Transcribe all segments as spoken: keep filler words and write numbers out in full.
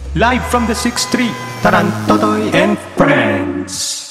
Live from the six three, Tarantotoy and Friends.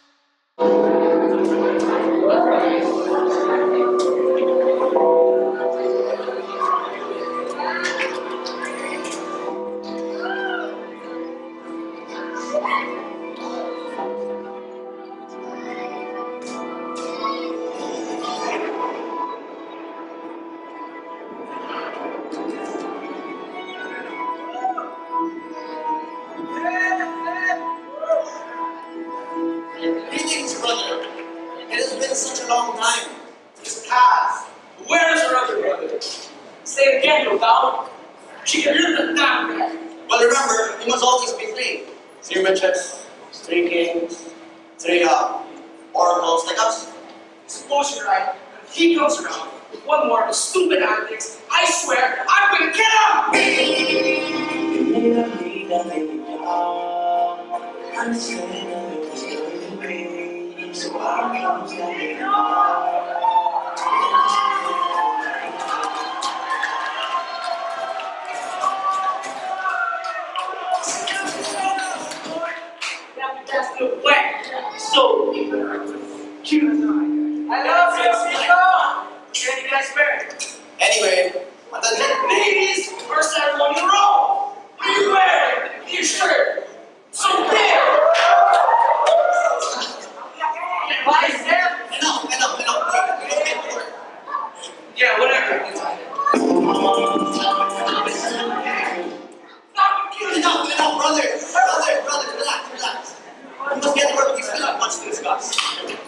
Greetings, brother. It has been such a long time. It's past. Where is your other brother? Say it again, no doubt. She can live the down there. Well, remember, you must always be three. Three witches, three kings, three uh, oracles like us. Suppose you're right. If he goes around with one more of his stupid antics, I swear I'm going to kill him! So I comes that's the wet. So cute. I love you, Can you guys marry? Anyway, the ladies first ceremony roll. What are you wearing? Your shirt. So big. Why is there? Enough, enough, enough. Yeah, whatever. Enough, enough, brother. Brother, brother, relax, relax. We must get to work. We still have much to discuss.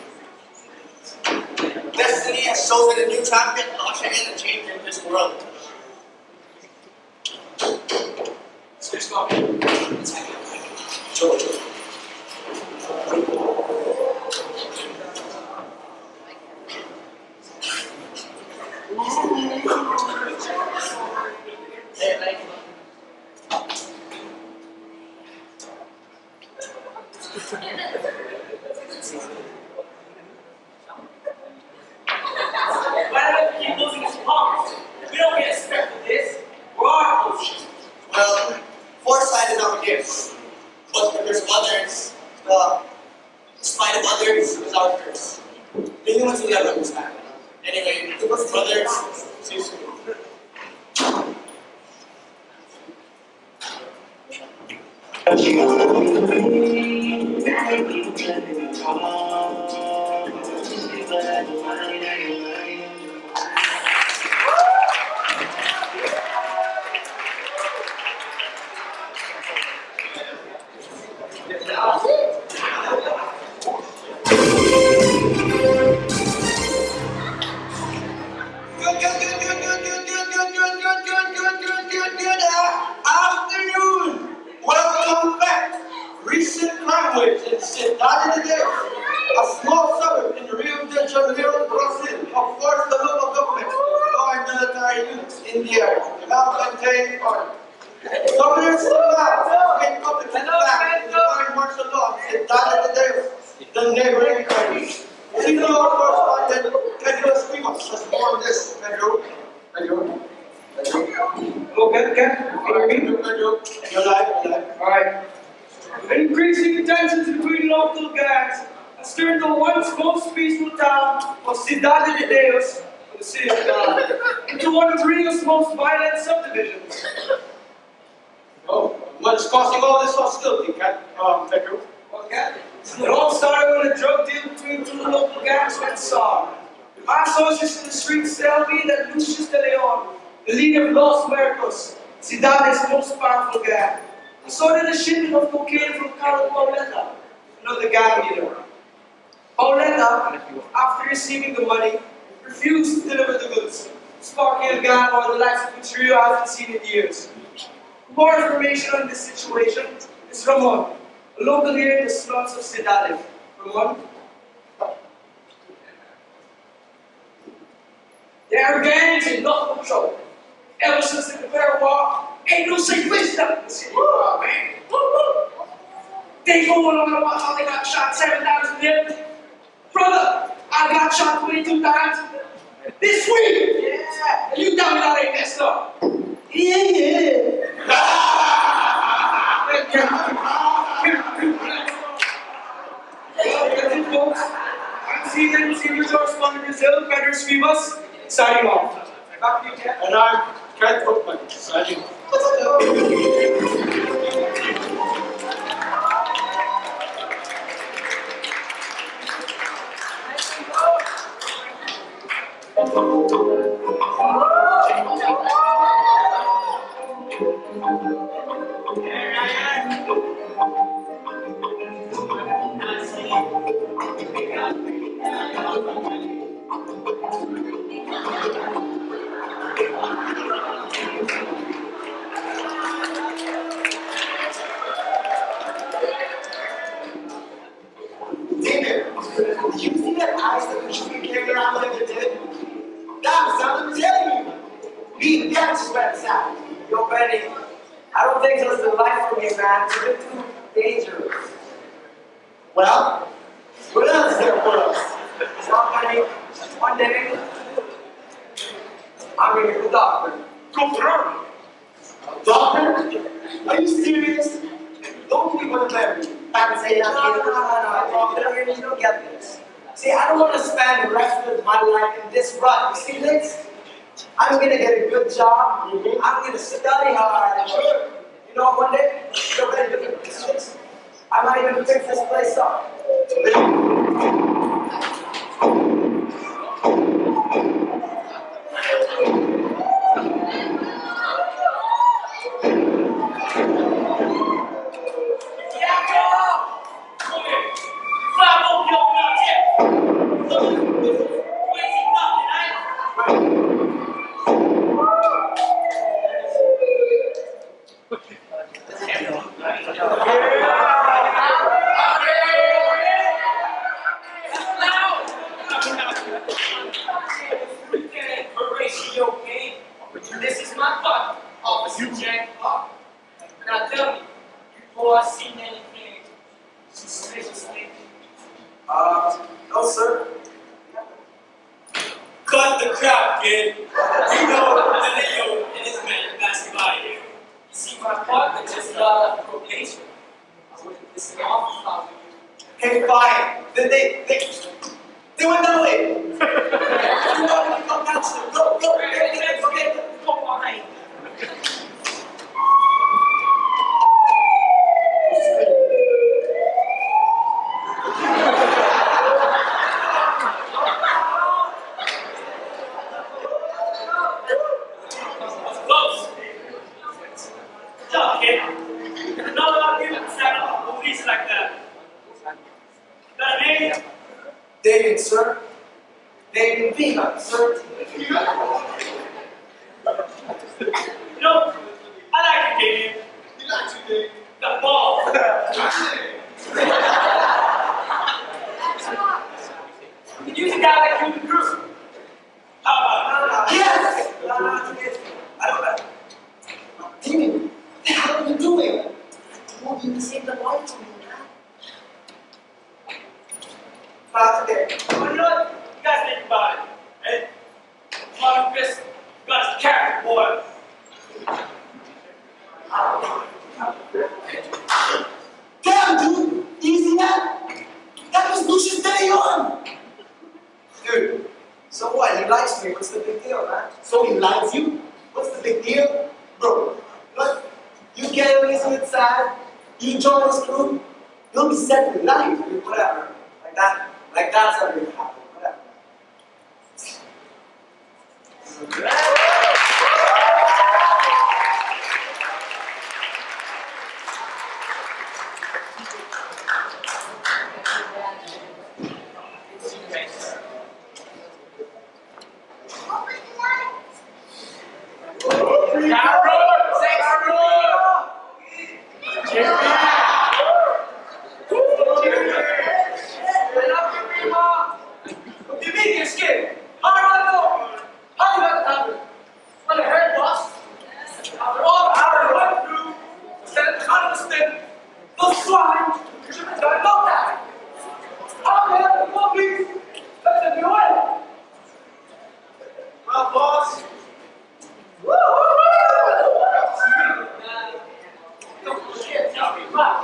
Destiny has chosen a new champion to usher in a change in this world. So let's go. Let's have it. Joe. Hey, like. Why do we keep losing his palms? We don't get respect for this. We're our coaches. Well, foresight is our gift. But if there's others, the spite of others is our curse. The humans will never understand. Anyway, the brothers, see you soon. A small suburb in Rio de Janeiro, Brazil, of course the local government, deployed military units in the area to help maintain order. Governor Silva made public feedback in deploying martial law in Cidade de Deus, the neighboring country. Senior law correspondent Pedro Esquimas has informed this. Pedro, Pedro, Pedro. Okay, okay. Pedro, Pedro, you're live, you're live. Alright. Increasing tensions between local gangs has turned the once most peaceful town of Cidade de Deus, the city of God, into one of Rio's most violent subdivisions. Oh, what's causing all this hostility, Cat? Um, Pedro? Okay. It all started when a drug deal between two local gangs went sour. My sources in the streets tell me that Lucius de Leon, the leader of Los Muertos, Cidade's most powerful gang, sorted a shipment of cocaine from Carlos Pauleta, another gang leader. Pauleta, after receiving the money, refused to deliver the goods, sparking a gang war the likes of which Rio hasn't seen in years. For more information on this situation is Ramon, a local here in the slums of Cidade. Ramon? There are gangs in local control. Ever since the Confederate War, ain't no safe place left in the city. Oh, man. They go on about how they got shot seven times in there. Brother, I got shot twenty-two times. This week! Yeah. And you tell me that ain't messed up. Yeah, yeah. folks. I'm senior, senior correspondent Brazil, Pedro Rivas, signing off. Back to you, Ken. And I'm Ken Bookman, signing off. David, did you see that ice that we should be carrying around like they did? Damn, son, I'm telling you. We got to spread this out. Yo, Benny, I don't think this is the life for me, man. It's a bit too dangerous. Well, what else is there for us? So, Benny, one day, I'm gonna be a doctor. Go through. Doctor? Are you serious? Don't be one of them. I can say No, that. no, no, no, no, no, you don't get this. See, I don't want to spend the rest of my life in this rut. You see this? I'm gonna get a good job. Mhm. I'm gonna study hard. Sure. You know, one day, you're ready to look at this. I might even fix this place up. This is my butt, Officer Jack Park. Now tell me, before I seen anything suspicious lately. Uh, no, sir. Cut the crap, kid. You know the Leo and his man passing by here. You see, my partner just got off probation. I wouldn't listen off about you. Hey, fine. Then they, they, they went that way. You know, you come down to them. Go, go, get it, go get it. Go on. Close. Stop, kid. Not a lot of people stand up for police like that. Got a name? David, sir. David Vega, sir. You know, I like you, David. You like you, Dave. Got balls. You use a guy like you in the crew. How about it? Yes! No, no, it's okay. I don't know. David, what the hell are you doing? I told you to save the life for me, man. Not today. Well, you know what? You guys think about it. Hey, Marvin Chris, you got his character, boy. Damn, dude! Easy that? That was Lucius De Leon! Dude, so what? He likes me. What's the big deal, man? So he likes you? What's the big deal? Bro, look, you get on his good side, you join his crew, you'll be set for life. Dude, whatever. Like that. Like that's not gonna happen. Whatever. You mean your skin? How do I know? How did that happen? When the head lost, after all the hours I went through, instead of trying to spin, those swine should have done no that. I'm the head of the police. Let them do it. Well, boss. Woo! Woo! Woo! Don't shit. I'll be back.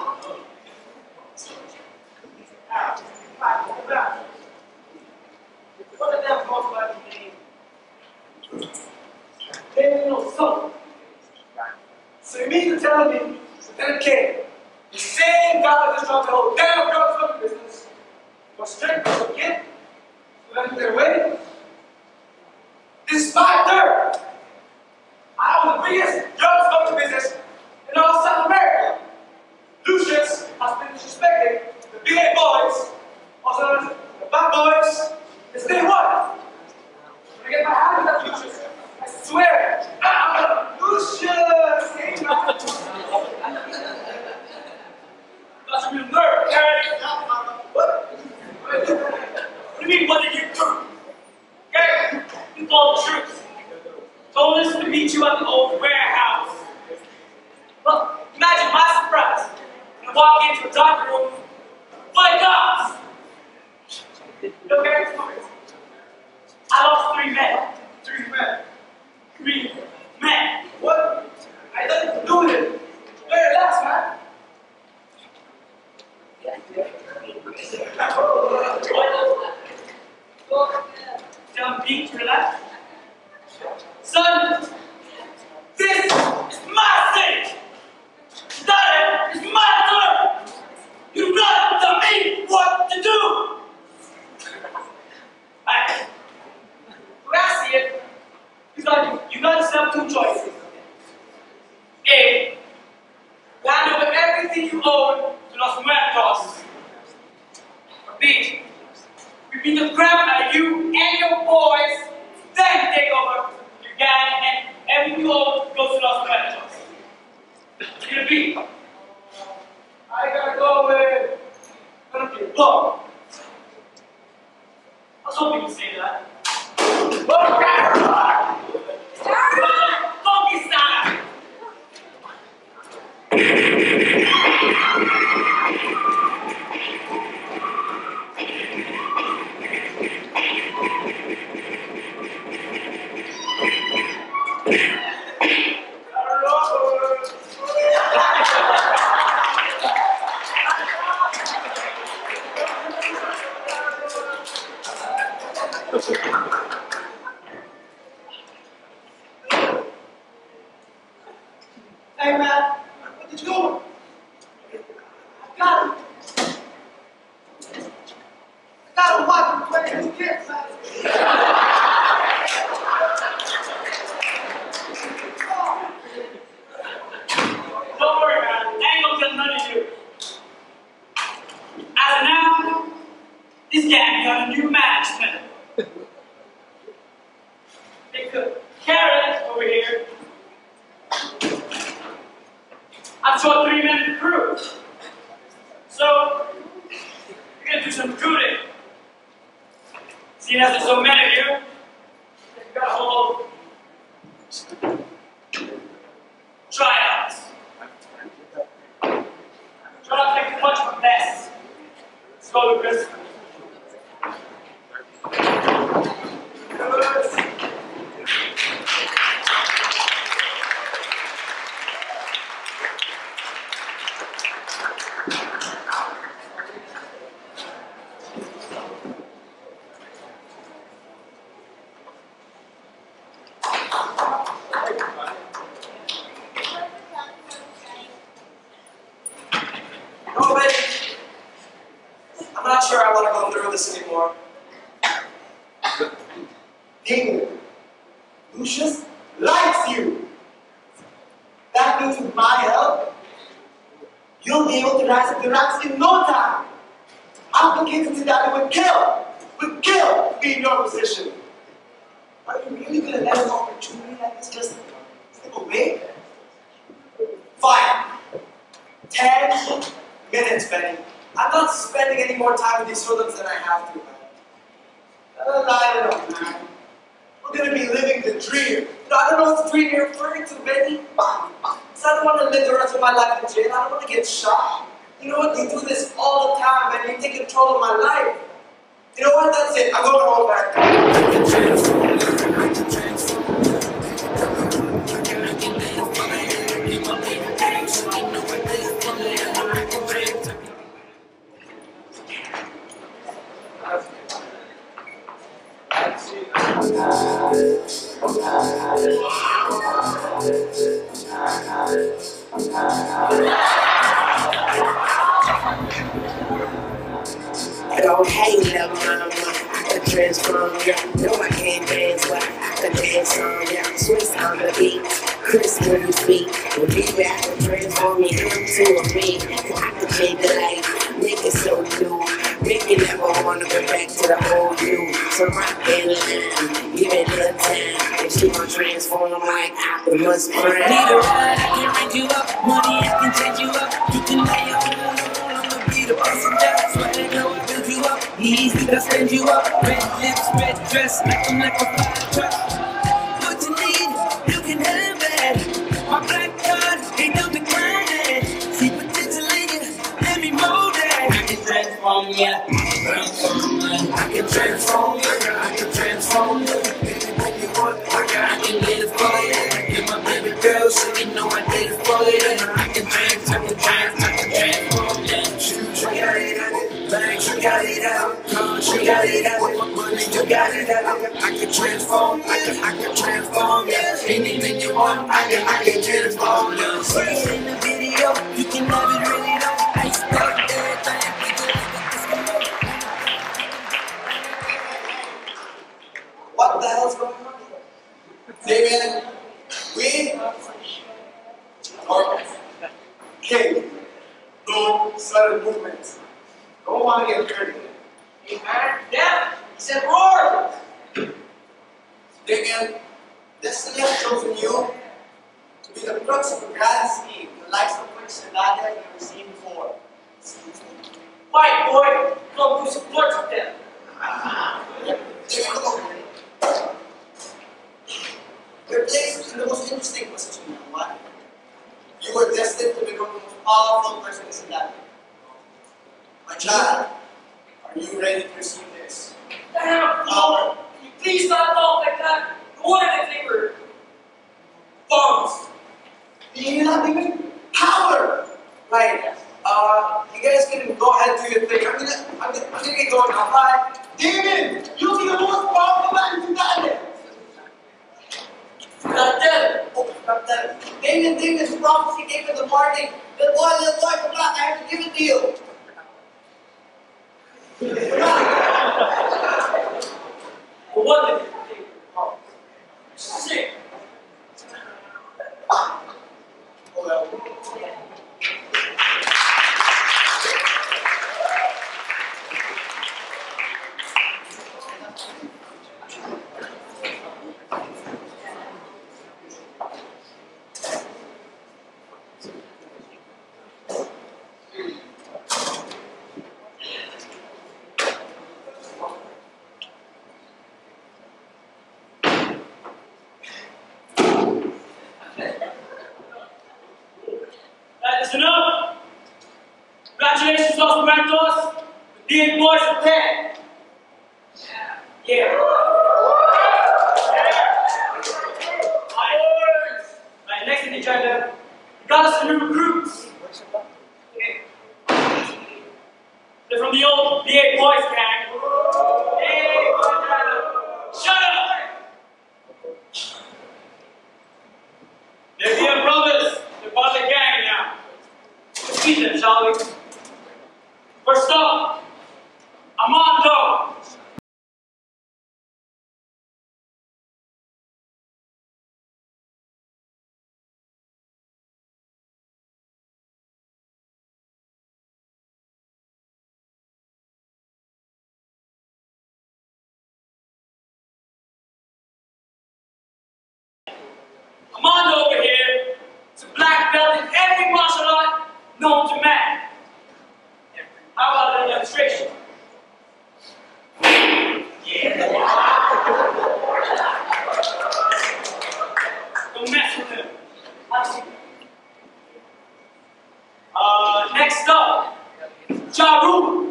Now, back to the back. What the devil most likely mean? They know something. So you mean to tell me that King, the same guy that destroyed the whole damn drugs fucking business, was straight to the kid, who went their way? This is my third. I own the biggest drugs fucking business in all South America. Lucius has been disrespecting the big A boys, also known as the bad boys, since day one. When I get my hands on Lucius, I swear, ah, Lucius! Hey, man. That's a real nerve, Karen. What? What do you mean, what did you do? Okay? You told the truth. Told us to meet you at the old warehouse. Well, imagine my surprise when I walk into a dark room full of cops. No parents, no parents. I lost three men. Three men. Three men. What? I had nothing to do with it. Very relax, man. What? Tell me to relax. Son, this is my state. That is my turn. You not tell me what to do. Alright. When I see it, you got you got yourself two choices. A, hand over everything you own to Los Muertos. B, we beat the crap out of you and your boys, then take over your gang and everything you own goes to Los Muertos. It's gonna be. I gotta go with. Gonna be a blow. I was hoping you'd say that. Funky style! Hey, man. What did you do? I got him. I got him watching playing his kids, man. Don't worry, man. I ain't gonna tell none of you. As of now, this gang got a new management. They could carrot over here. I've shot three men in the crew. So, we're gonna do some recruiting. Seeing as there's so many of you, we've got a whole tryouts. Try not to make too much of a mess. Let's go, Lucas. I'm not sure I want to go through this anymore. King, Lucius likes you. That means with my help, you'll be able to rise up the ranks in no time. I'm convinced that it would kill, would kill to be in your position. Are you really going to let an opportunity like this just slip away? Fine. Ten minutes, Benny. I'm not spending any more time with these hoodlums than I have to, man. Uh, light it up, man. We're gonna be living the dream. You know, I don't know what dream you're referring to, Benny. Because I don't want to live the rest of my life in jail. I don't want to get shot. You know what? You do this all the time, man. You take control of my life. You know what? That's it. I'm going home back. Don't hate love mama, I can transform ya. No, I can't dance, but I can dance on ya. Swiss on the beat, Chris when you speak. When baby, I can transform me into a me. I can change the life, make it so new. Make you never wanna go back to the old you. So rock and line, give it a time. And she gon' transform like Optimus Prime. Need a ride, I can raise you up. Money, I can change you up. You can lay your own, I'ma be the passenger. Swear to God, build you up. Easy to stand you up. Red lips, red dress, make them like a fire truck. What you need, you can have it. My black card, ain't no declining. See potential in you, let me mold it. I can transform ya, I can transform ya, I can transform ya. Baby, when you want, I can, I can get it for you. Get my baby girl, so you know I did it for you. I can trans, I can trans, I can transform ya. Shoes, you got it out, bags, you got it out, cars, you got it out, money, you got it out. I can transform, I can, I can transform ya. Anything you want, I can, I can transform ya. See it in the video, you can have it really though. I expect everything, we do it with this go. What the hell's going on here? Damien, we are king. No sudden movements. Don't want to get dirty. Hey man, yeah, he said roar! Damien, destiny has chosen you to be the crux of a grand scheme, the likes of which Senada has never seen before. Fight, boy! Come do some work with them. Damien, come on. Your place is in the most interesting position, you know what? You were destined to become the most powerful person in Senada. My child, are you ready to receive this? Damn, Lord! Can you please stop talking like that? No wonder they think we're bums. Do you hear that, Damien? Power! Right. Uh, you guys can go ahead and do your thing. I'm gonna, I'm gonna, I'm gonna get going now. Bye. Damien, you'll be the most powerful man in Senada. Not dead. Oh, not that. Damien, Damien's prophecy gave in the morning. Little boy, little boy, come back. I have to give it to you. For one thing, sick. Oh, well. That is enough. Congratulations, Los Muertos. The eight boys are ten. Yeah. Yeah. Right, next in the agenda, we got us some new recruits. They're from the old The eight Boys gang. Hey, shut up! They're dear brothers. They're part of the gang now. Let's meet them, shall we? First up, Armando. Armando over here is a black belt in every martial art known to man. How about an illustration? Yeah. Don't mess with him. Uh, next up, Ja Rule.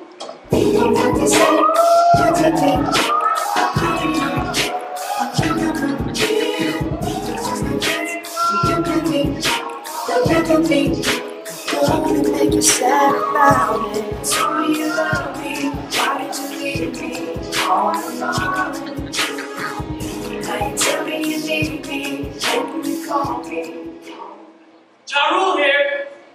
Don't make you sad about it. Tell me you love me. Why did you leave me all alone? Now you tell me you need me. When you call me. Ja Rule here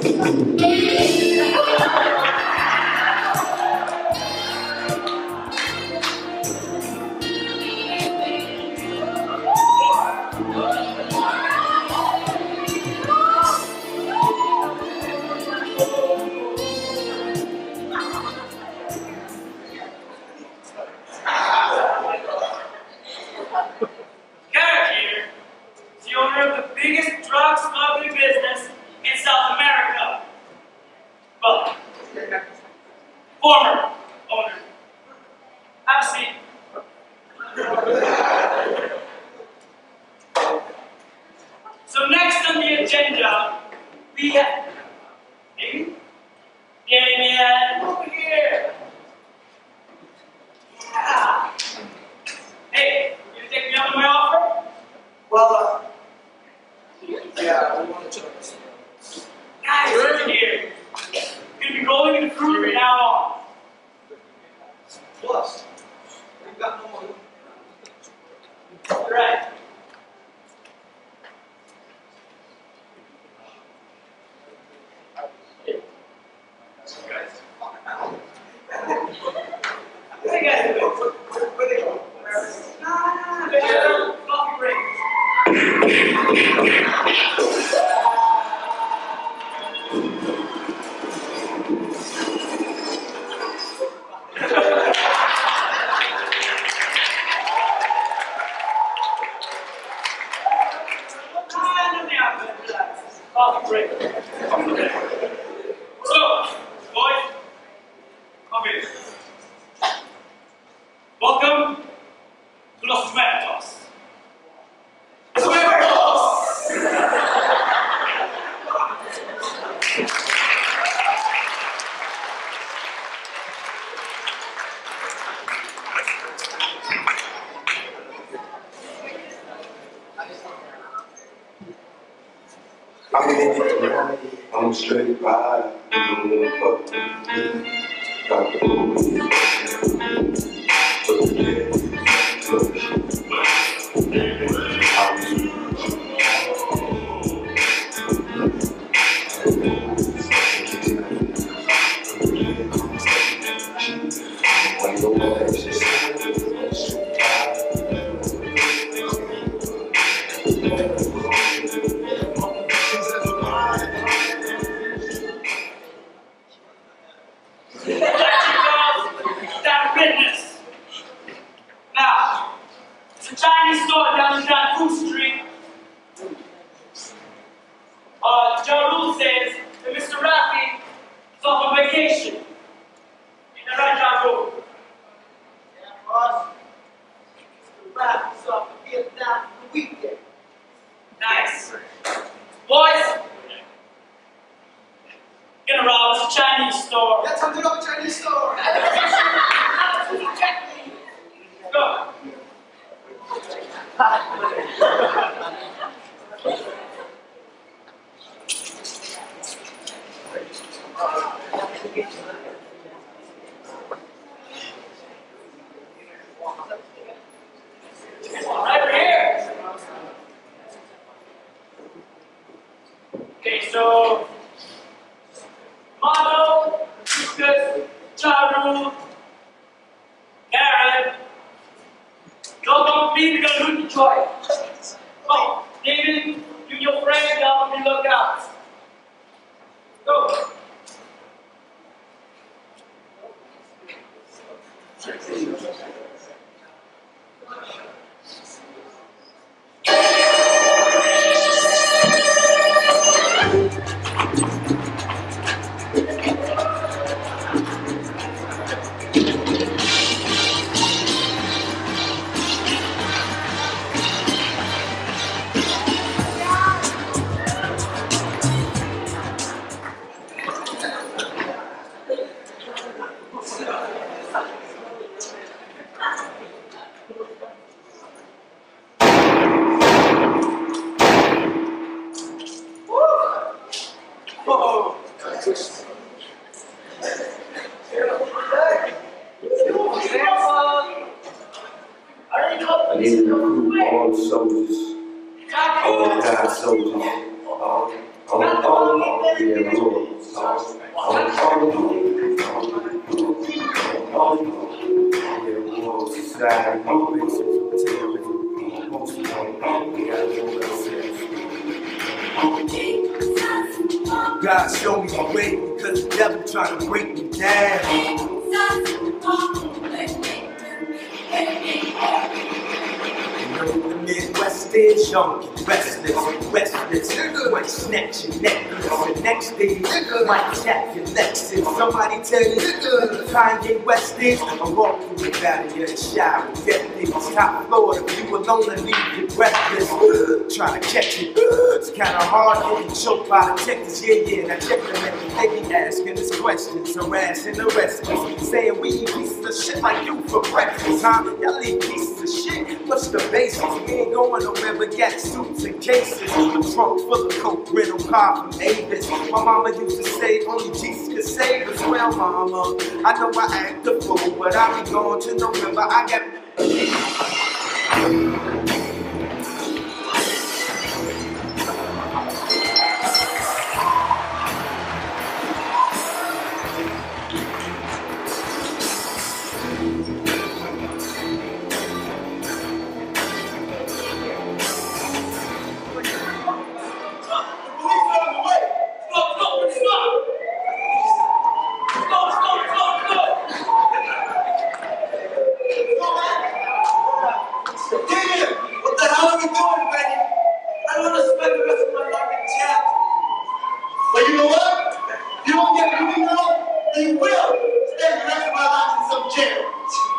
I'm straight by, you know, fuck me. Got the movie. But yeah, look. I'm so I need to recruit all the soldiers, all the guys soldiers, all, all, all, all, Yeah, Lord. So, all the all yeah, Lord, society, racism, terrorism, most of all, we gotta know ourselves. God show me the way because the devil trying to break me down. The Midwest is young, restless, restless. Might snatch your necklace. The next day, might jack your Lexus. Somebody tell you who Kanye West is. I walk through the valley of the shadow. Get things top floor. If you alone and leave you breathless. Trying to catch it. It's kinda hard getting choked by the detectives. Yeah, yeah. Now check them out. They be asking us questions, harassing the restless. Saying we eat pieces of shit like you for breakfast, huh? Y'all eat pieces of shit. What's the basis? We ain't going nowhere but got suits and cases. A trunk full of coke, rental car from Avis. My mama used to say only Jesus could save us. Well, mama, I know I act a fool, but I be going to November. I got. But you know what? You don't get me now, you will spend the rest of my life in some jail.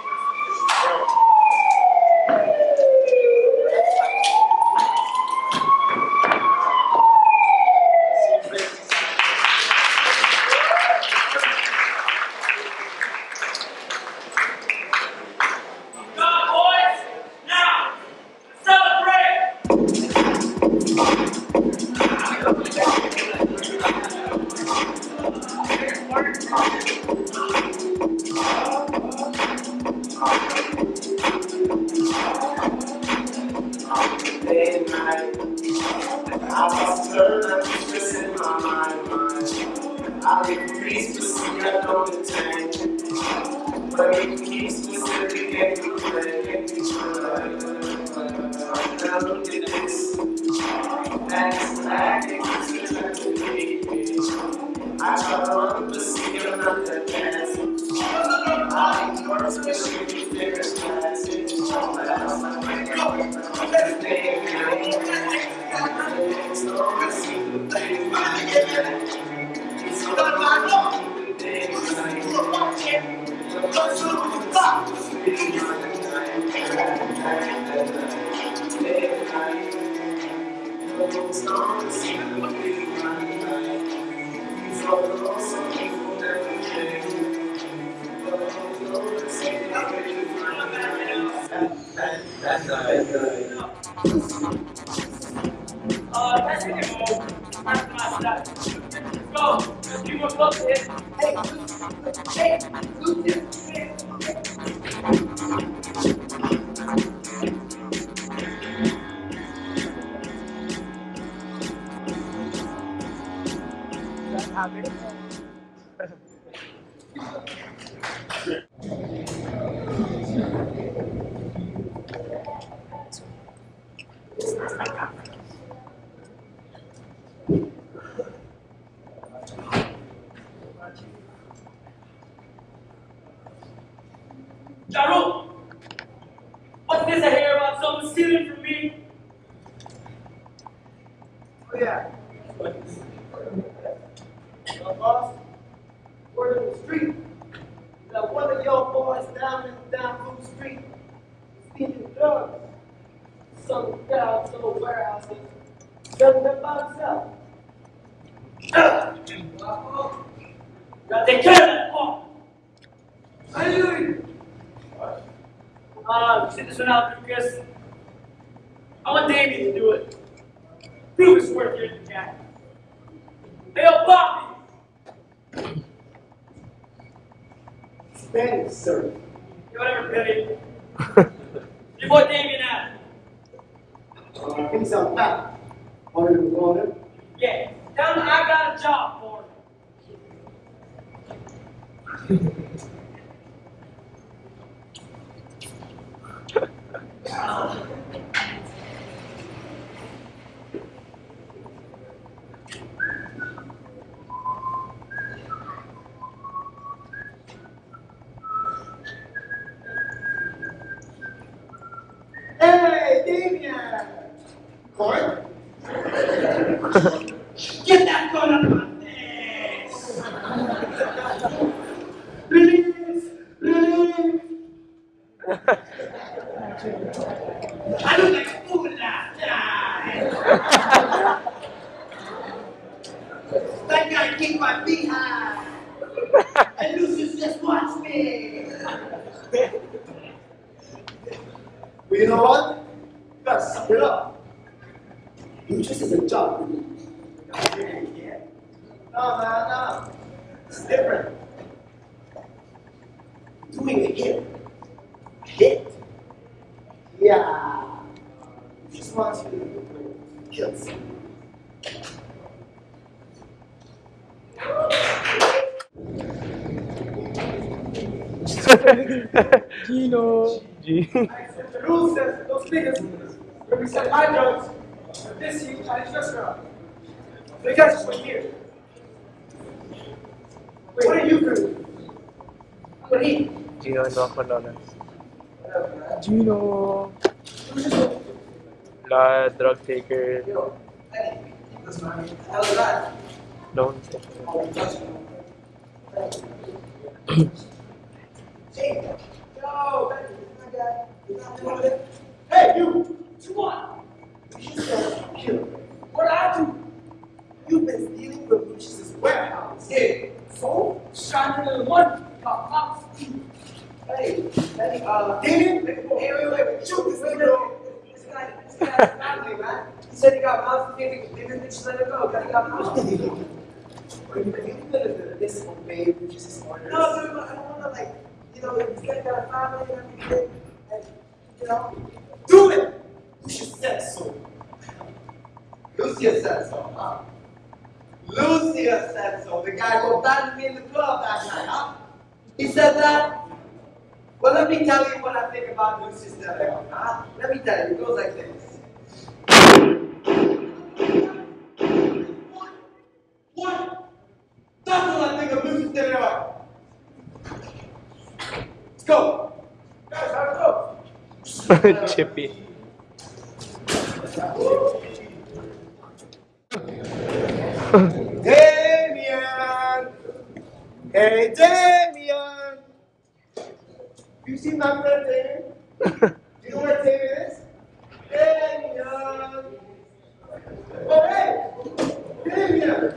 Jaru, what's this I hear about someone stealing from me? Oh yeah. Well, boss, word in the street that one of your boys down in down Food Street is stealing drugs. Some guy out some warehouses, selling them by himself. Gotta take care of that part. Hey, Uh, sit this one out, Lucas. I want Davey to do it. Prove his worth here in the guy. Hey, yo, Bobby! Spanish, sir. You whatever, Billy. You boy Davey now. Uh, give me some back. Want to go on there? Yeah. Tell him I got got a job for me. Hey, Damien! Court? Get that gun out of my face! Release! Release! I look like a fool last time! That guy kicked my behind! And Lucius just watched me! Well, you know what? You gotta suck it up. Lucius is a job. Yeah. No, man, no. It's different. Doing a hit. A hit. Yeah. He just wants you to kill someone. Gino. The rule says those niggas when we sell my drugs, this you at his restaurant. So you guys just wait here. Wait, what are you doing? I'm gonna eat. Gino and Rockman Donuts. Gino. La drug taker. Yo, hey, that's my how's that? No one's Hey, yo, that guy. Hey, you! What you want? You said kill. What I do? You've been stealing from Lucius's warehouse. Yeah. So, shining in the money. Got pops. Hey, hey, uh, Damien? Hey, wait, wait, wait. Shoot this nigga. This guy, this guy's family, man. He said he got monsters. He didn't just let it go. He got monsters. Are you gonna disobey Lucius's orders? No, dude, I don't wanna, like, you know, this guy got a family and everything. And, you know. Do it! Lucius said so. Lucius said so, huh? Lucius said so. The guy who abandoned me in the club that night, huh? He said that? Well, let me tell you what I think about Lucius De Leon, huh? Let me tell you, it goes like this. What? What? That's what I think of Lucius De Leon. Let's go. Guys, how's it go? Chippy. Damien! Hey, Damien! You see my friend Damien? You know what Damien is? Damien! Oh, hey! Damien!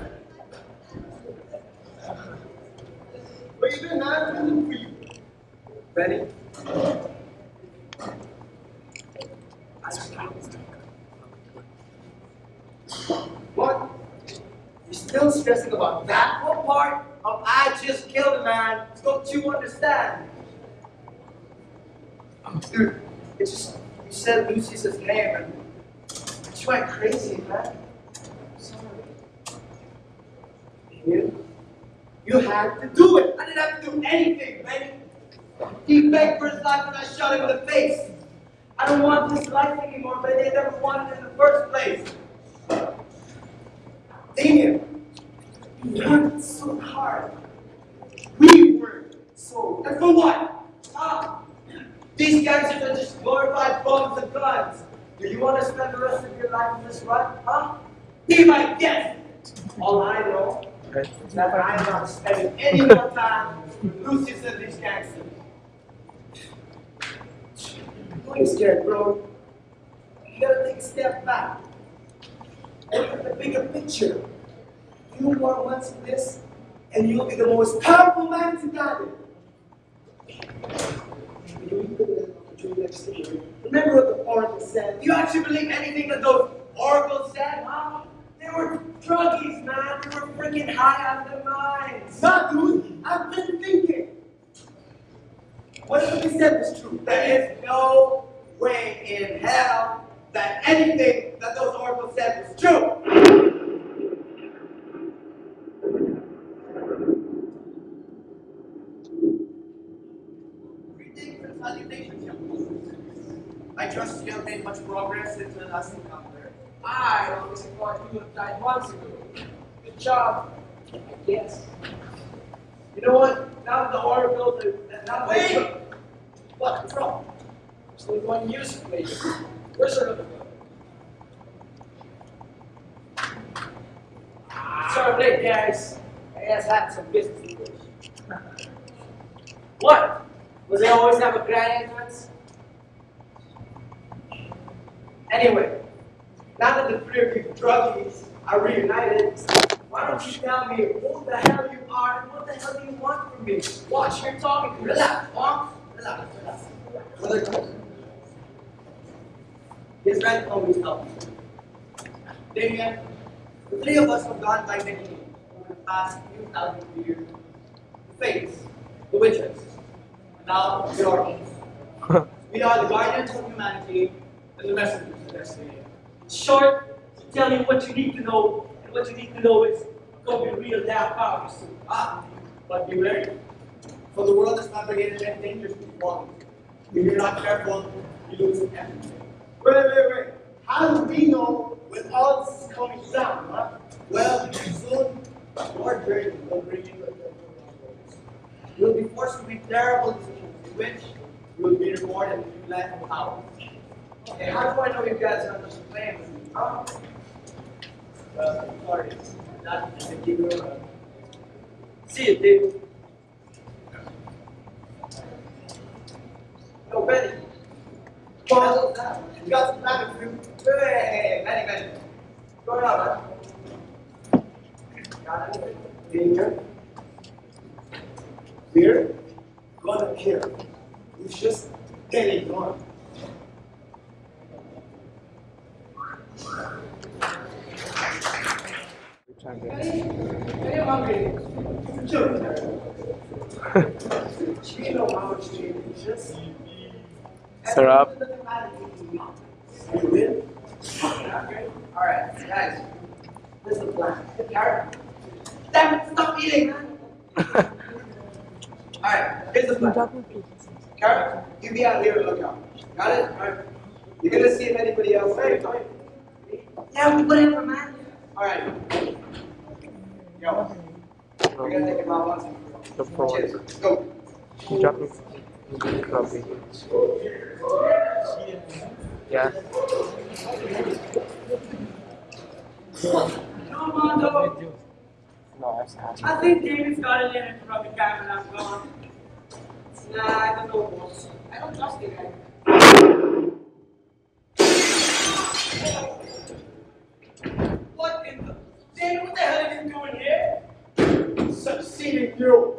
What you doing, man? I'm looking for you. Ready? What? You're still stressing about that? What part of I just killed a man don't you understand? Dude, it's just, you said Lucius's name and you went crazy, man. I'm sorry. You, you had to do it. I didn't have to do anything, man. He begged for his life and I shot him in the face. I don't want this life anymore, but I never wanted it in the first place. Damien, you worked so hard. We worked so. And for what? Huh? These gangsters are just glorified bums and guns. Do you want to spend the rest of your life in this rut? Huh? Be my guest. All I know is that I'm not spending any more time with Lucius and these gangsters. Don't get scared, bro. You gotta take a step back. And look at the bigger picture. You want once in this, and you'll be the most powerful man in Uganda. Remember what the oracle said? Do you actually believe anything that those oracles said, huh? They were druggies, man. They were freaking high out of their minds. Nah, dude. I've been thinking. What if he said was true? There is no way in hell that anything that those oracles said was true. trust you have made much progress since the last encounter. I always thought you would died months ago. Good job, I guess. You know what? Now that the order built it, now Wait! that what? What's wrong? There's only one use for me. Where's her other go? Sorry, late guys. I guess I had some business to do. What? Was they always have a grand entrance? Anyway, now that the three of you druggies are reunited, why don't you tell me who the hell you are and what the hell you want from me? Watch, you're talking to me. Relax, huh? Relax, relax. Brother, his right always helps. Damien, the three of us have gone by many names over the past few thousand years. The Fates, the Witches, and now the Orphans. We are the guardians of humanity and the messengers of destiny. Short, to tell you what you need to know, and what you need to know is go be real damn powerful soon. Ah, but be wary, for the world is navigated in dangerous waters. If you're not careful, you lose everything. Wait, wait, wait. How do we know when all this is coming down, huh? Well, soon, your journey will bring you to a different crossroads. You'll be forced to make terrible decisions in which you will be rewarded with new life and power. Okay, how do I know you guys are just playing with me? Huh? Well, sorry, that is a keep you around. See you, dude. Yo, Benny. Well, that. You got some plan for you. Hey, Benny, Benny. What's going on, man? Got anything? Danger. We're gonna kill Lucius Delathorn. Benny, I'm hungry. Sure. You know how much you need, Lucius. Syrup. You will? Alright, guys. This is the plan. Carrot. Damn it, stop eating, man. Alright, here's the plan. Carrot, you be out here and look out. Got it? Alright. You're gonna see if anybody else. Hey, yeah, whatever, man. Alright. Yo. We're gonna take him out once and The for all. Cheers. prawns. Go. Drop me. Copy. Yeah. Come on, though. No, that's not. I think David's got it in it from the camera and I'm gone. Nah, I don't know, boss. I don't trust the guy. What in the... David, what the hell are you doing here? Succeeding you.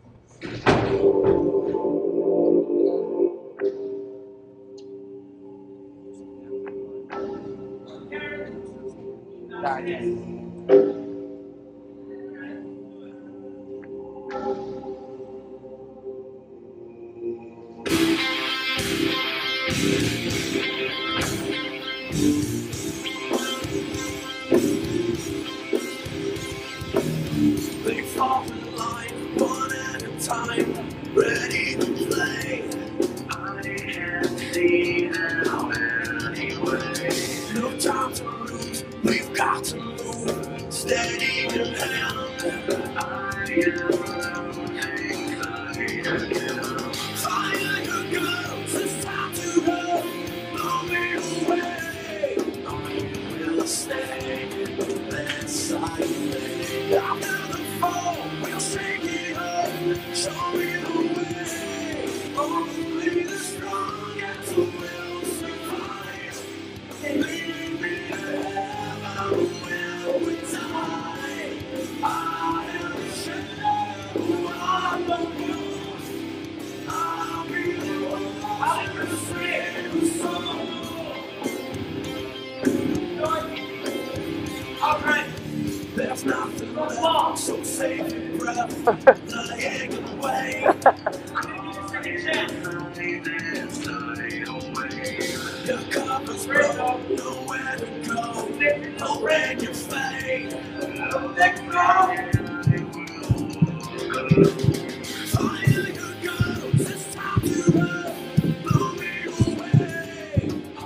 They fall in line, one at a time, ready to play. I can't see how anyway. No time to lose, we've got to move. Steady in hand, I am losing sight again. Fire your guns, it's time to go. Blow me away. I will stay inside me. After the fall, we'll shake it up. Show me the way. Only the strong and the will survive. Leading me to heaven will we die. I am the shadow of the moon. I'll be the one. I can sing the song. All right. There's nothing wrong, so save your breath. Lying away. Your cup is broke, nowhere to go. Don't break your faith. Let go. Fire your guns, it's time to run. Blow me away.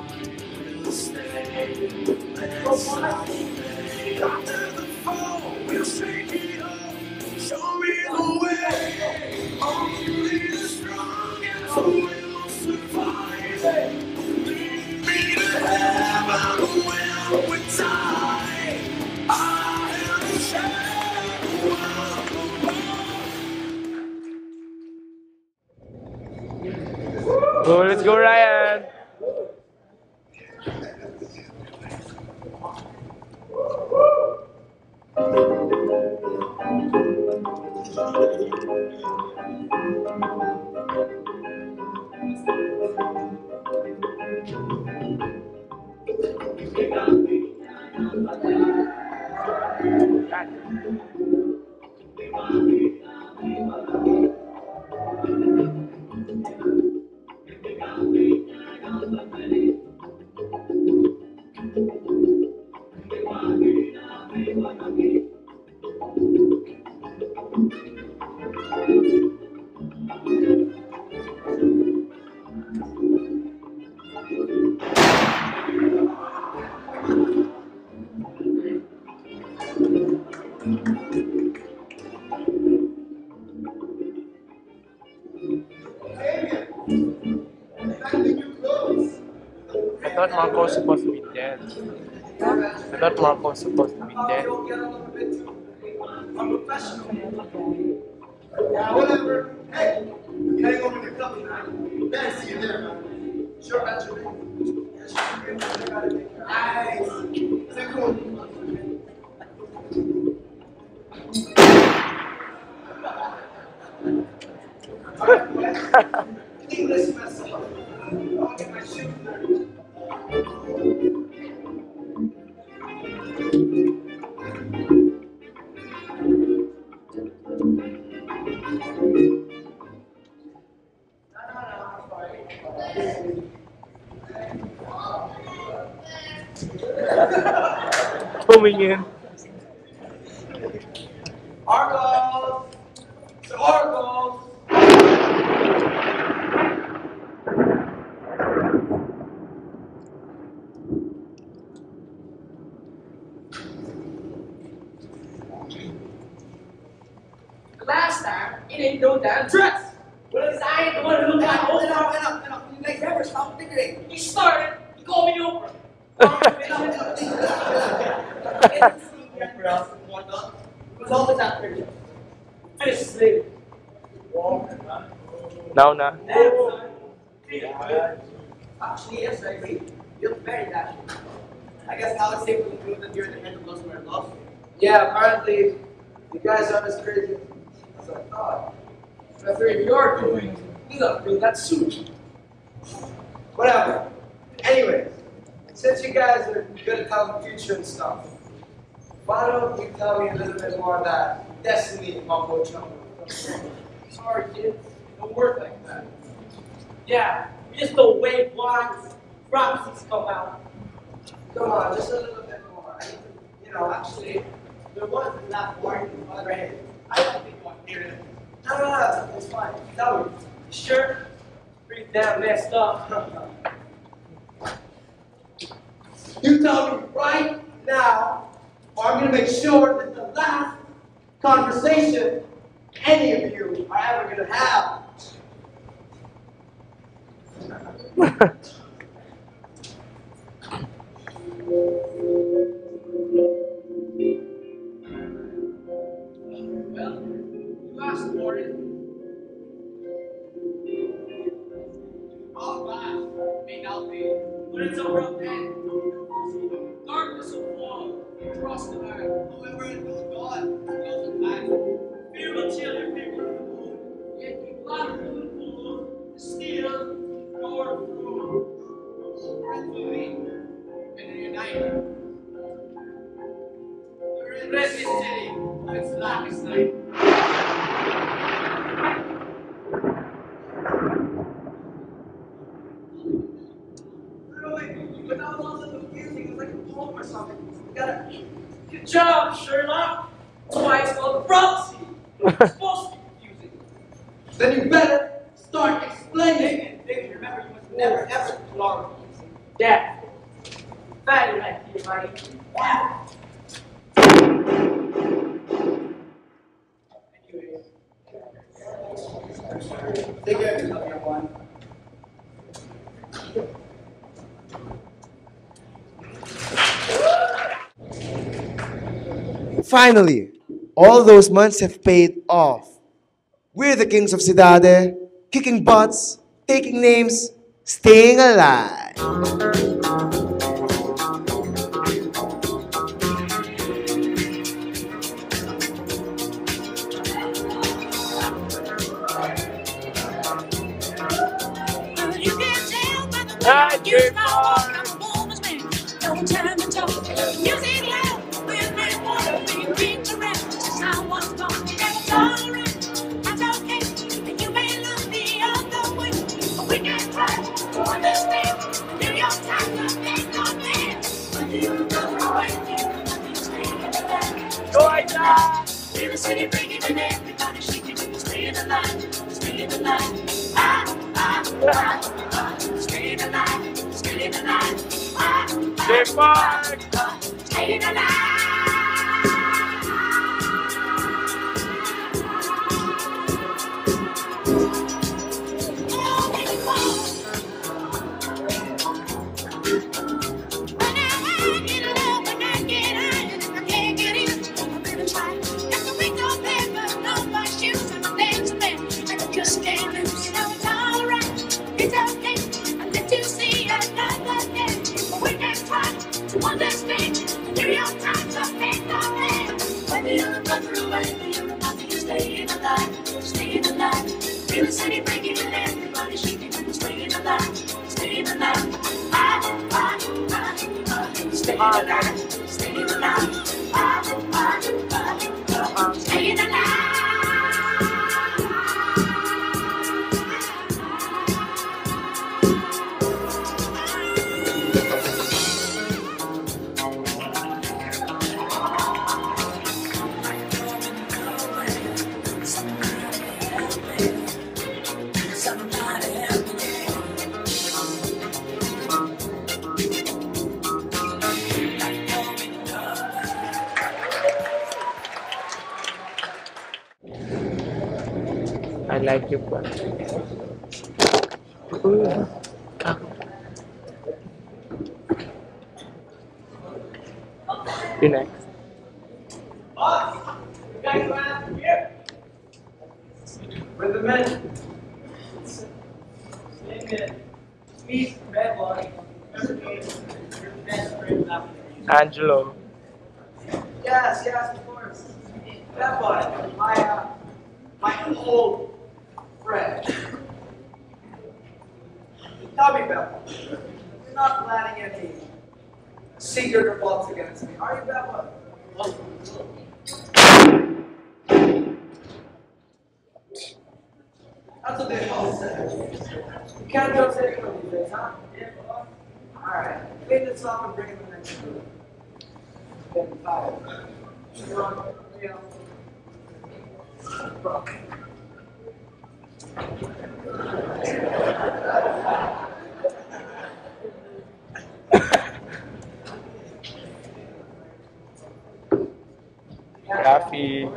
Oh, let's go, Ryan. I thought Marco was supposed to be dead. I thought Marco was supposed to be dead. I'm professional. Yeah, whatever. Hey, you hang over the club tonight. Glad to see you there, man. Sure about your name? Yes, sure. Nice. Say cool. English mess up. I'll get my shoes dirty. Coming in. Argos! It's Argos! Last time, it ain't no damn dress. Well, it's I ain't the one who looked like old. Enough, enough, enough. You guys ever stop thinking? He started, he called me over. What's all this that picture? Finish sleep. Now na. Actually, yes, I agree. You look very dashing. I guess now it's safe to conclude that you're the head of Los Muertos. Yeah, apparently, you guys aren't as crazy as I thought. But if you're doing, you look good, that suit. Whatever. Anyways, since you guys are good at telling the future and stuff, why don't you tell me a little bit more of that destiny mumbo jumbo? Sorry, kids. Don't work like that. Yeah, we just don't wait once prophecies come out. Come on, just a little bit more. I need to, you know, actually, there was enough warning in the other hand. I don't think you want to hear it. No, no, no, it's fine. Tell me. Sure? Pretty damn messed up. You tell me right now, or I'm going to make sure that the last conversation any of you are ever going to have. Well, you asked for it. All glass may not be, but it's a real thing. Darkness will fall across the earth. However, it will God doesn't matter. Fear will chill your people in the moon. Yet you block through the pool, the steel, roar through. All friends will meet and unite. The red city of its blackest night. But that was also confusing. It was like a poem or something. You gotta. Good job, Sherlock. That's why it's called a prophecy. It's supposed to be confusing. Then you better start explaining. And David, remember, you must never ever long. Yeah. Fatty right here, buddy. Yeah. Anyways. Take care of yourself, young one. Finally, all those months have paid off. We're the kings of Cidade, kicking butts, taking names, Staying Alive. You can tell by the way I use my walk, I'm a woman's man. No time to talk. Music loud, with me wanna be beat around. Just how I was born, and it's all right. That's okay, and you may look the other way, but we can try to understand. New York Times are big on man. Whether you go away, you stay in the line. Go right now. In the city, breaking and everybody shaking, stay in the line, stay in the line. Ah, ah, ah, ah, stay in the line, stay in the line. Ah, ah, ah, ah, stay in the line. Just can't lose, no, it's alright. It's okay, I let you see another day. But we can try to understand. New York Times are big on man. Whether you're a brother or whether you're a mother, you stay in alive, stay in alive. Feel the city breaking and everybody shaking, stay in alive, stay in alive. Ah, ah, ah, ah, stay in alive, stay in alive. Ah, ah, ah, ah, stay in alive. I like your one. You next. Boss, you guys going out from here? We're the men. Amen. Me, Red Boy. Your best friend after you. Angelo. Yes, yes, of course. That boy, my uh, my old friend. Tell me, Beth, you're not planning any secret revolts against me, are you, Beth? That's what they all say. You can't trust anyone these days, huh? Alright, clean this up and bring it to the next room. Getting tired. Come on, yeah. Rafi.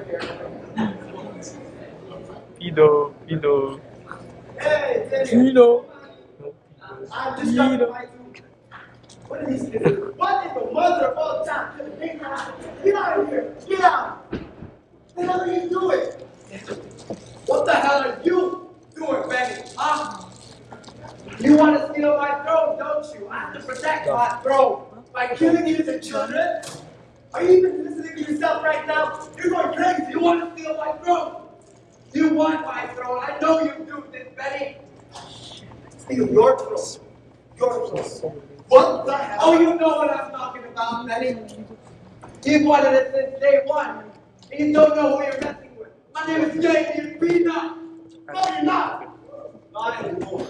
Pido. Pido. Hey, Pido. I'm just trying to fight you. What is this? What is the mother of all time? Get out of here! Get out! What the hell are you doing? What the hell are you doing, Benny? Huh? You want to steal my throne, don't you? I have to protect my throne by killing innocent children. Are you even listening to yourself right now? You're going crazy. You want to steal my throne. You want my throne. I know you do this, Benny. Steal your throne. Your throne. What the hell? Oh, you know what I'm talking about, Benny. You've wanted it since day one. And you don't know who you're messing with. My name is J. Peanut. No, you're not. Not anymore.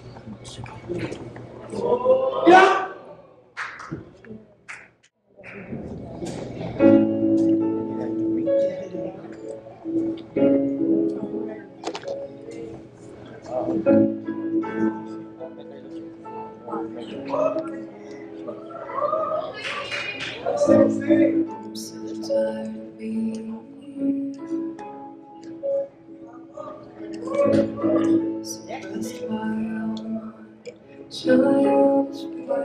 Yeah. I'm so tired of being here. So that's why I'm child's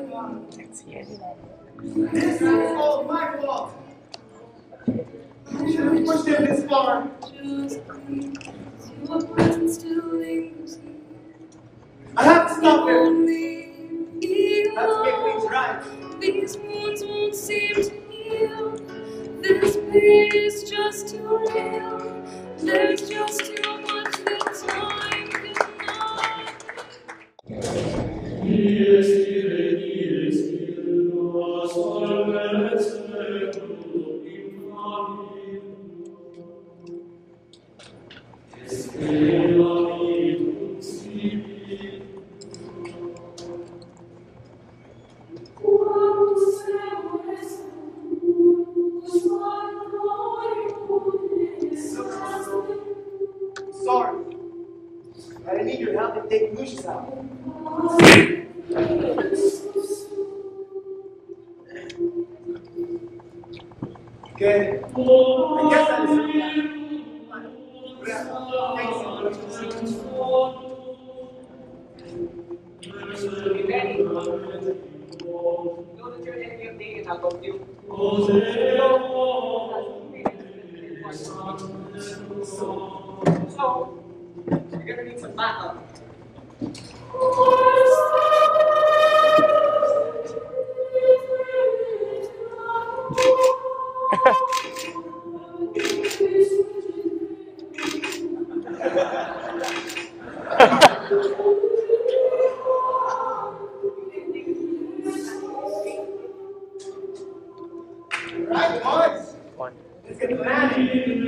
This is all my fault. You should have pushed him this far. I have to stop him. I have to make things right. These wounds won't seem to heal. This pain is just too real. There's just too much that time cannot. Sorry. I need your help in taking Lucius out. Okay. I guess that is it. Thanks. Hey, Benny. You know that you're the enemy of Dean and I'll go with you. So, you're gonna need some backup. Right, boys. One. Let's get planning.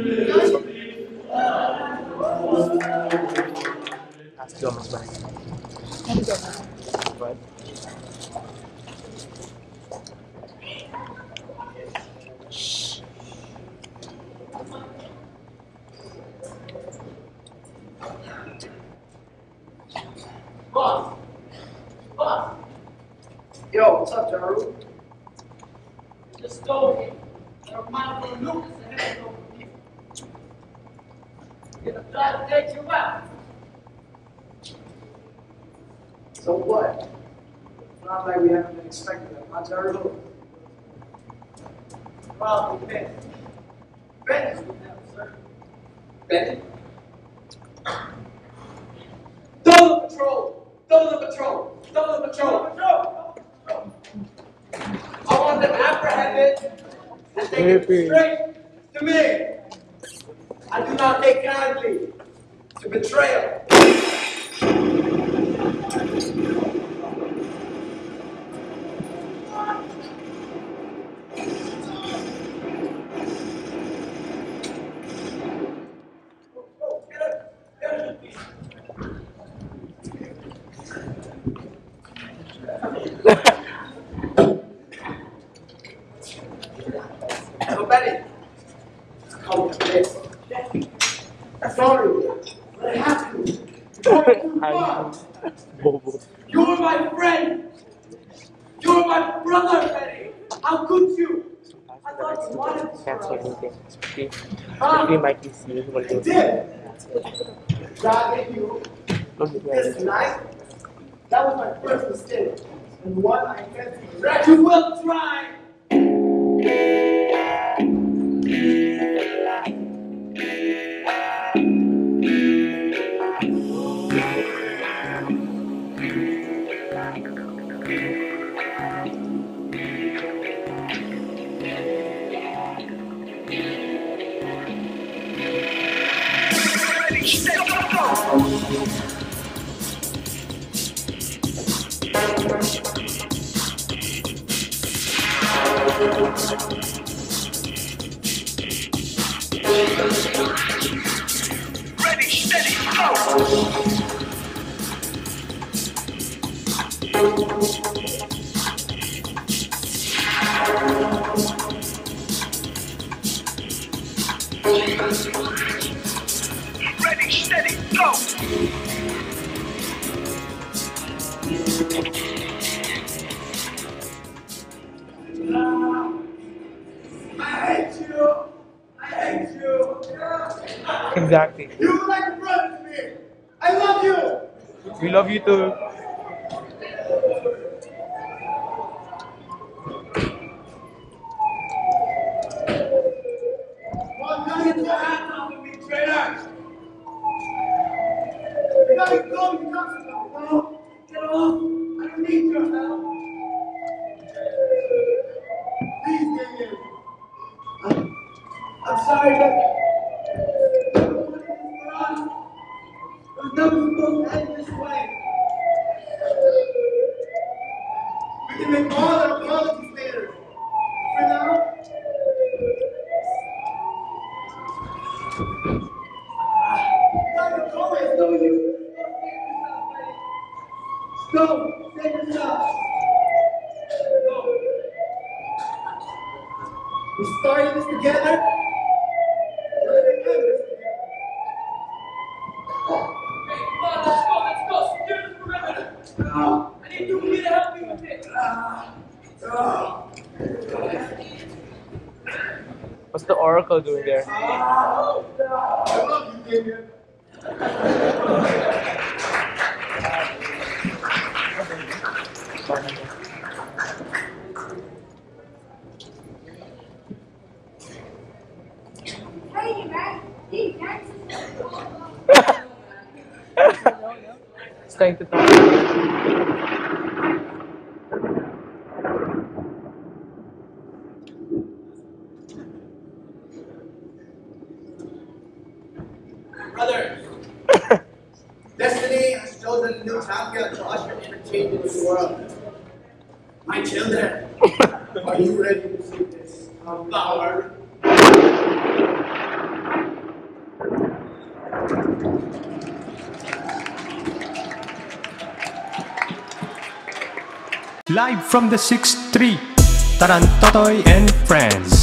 Ask Thomas back. What? Boss! Boss! Yo, what's up, Jaru? Just told him. Your mind will look as a head over you. Gonna try to take you out. So what? It's not like we haven't been expecting that, huh, Jaru? Probably Ben. Ben is with them, sir. Ben? Double the patrol! Double the patrol! Double the patrol! Patrol! I want them apprehended and taken straight to me. I do not take kindly to betrayal. So Betty, come to this. Sorry, but I have to. Bobo. You're my friend. You're my brother, Betty. How could you? I thought you wanted to. Cancel meeting. Speaking. Huh? Speaking might be seen. I did. God gave you this night. That was my first mistake, and one I intend to correct. You will try. Ready, steady, go! Ready, steady, go! I hate you. I hate you. Exactly. You're like a brother to me. I love you. We love you too. Well, now get your hands off of me, traitor. You gotta go. You got to go. off! Get off! I don't need your help! Please get in! I'm, I'm sorry, but I don't want this for us. It was never supposed to end this way. We can make all our apologies later. For now, you gotta go, it's no use. Go, save yourself. Go. We started this together. We're gonna end this together. Hey, come on, let's go, let's go. Secure this perimeter. No. I need you here to help me with this. Ah. Oh. What's the Oracle doing there? Oh. I love you, Damien. Hey, man. Hey, man. It's trying to talk. Brother, destiny has chosen a new champion to usher entertainment into the world. My children, are you ready to see this power? Live from the sixth Street, Tarantotoy and Friends.